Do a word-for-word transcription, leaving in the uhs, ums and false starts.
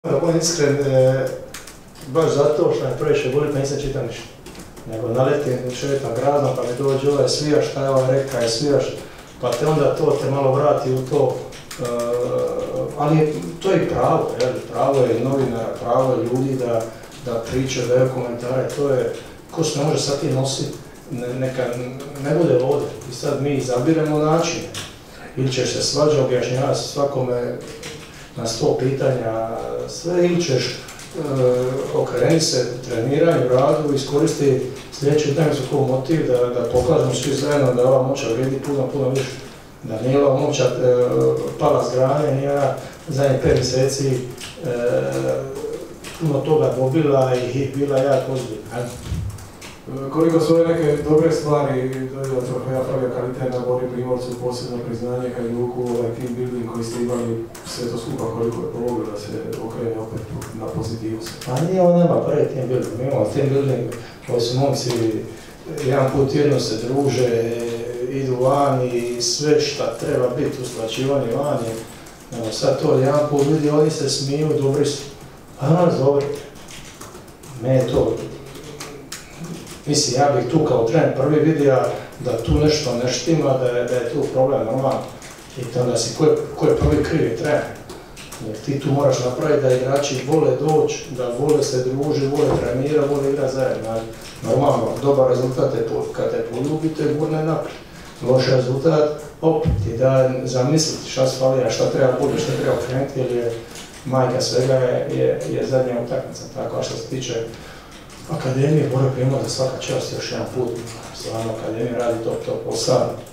Da budem iskren, baš zato što me previše boli pa nisam čitao ništa. Nego naletim, šetam gradom pa mi dođe ovaj svijaš, šta je ovaj reka je svijaš, pa te onda to te malo vrati u to. Ali to je i pravo, pravo je novinara, pravo je ljudi da pričaju, da je komentare, to je, ko se ne može sad ti nositi, neka ne bude ovdje. I sad mi izabiremo načine. Ili ćeš se svađa objašnjavati svakome na sto pitanja sve, ili ćeš okrenuti se treniranju, radu, iskoristi sljedeću utakmicu kao motiv da pokažemo svi zajedno da ova momčad vrijedi puno, puno više. Da nije ova momčad pala s grane, nije ona zadnjih pet mjeseci puno toga dobila i bila jako ozbiljna. Koliko su ove neke dobre stvari, dodjela trofeja Pravija Kalitena, Bori Primorcu, posebno priznanje, Hajduku, ovaj team building koji ste imali, sve to skupa, koliko je pomoglo da se okrene opet na pozitivu? Pa nije on nema prvi team building, mi imamo team building koji su momci jedan put jedno se druže, idu van i sve šta treba biti usplaćivanje van je, nego sad to jedan put vidi, oni se smiju, dobri su, pa nas dobri. Me je to, mislim, ja bih tu kao trener prvi vidio da tu nešto ne štima, da je tu problem normalno. I onda si, ko je prvi krivi trener? Jer ti tu moraš napraviti da igrači vole doći, da vole se druži, vole trenira, vole igrati zajedno. Normalno, dobar rezultat je kad te poljubite, gurne naprijed. Loš rezultat, opet ti da zamisliti šta se fali, a šta treba bolje, šta treba okrenuti, jer je majka svega je zadnja utakmica. Tako, a što se tiče Akademije, mora primati da svaka čast još jedan put. Stvarno, Akademija radi top, top posao.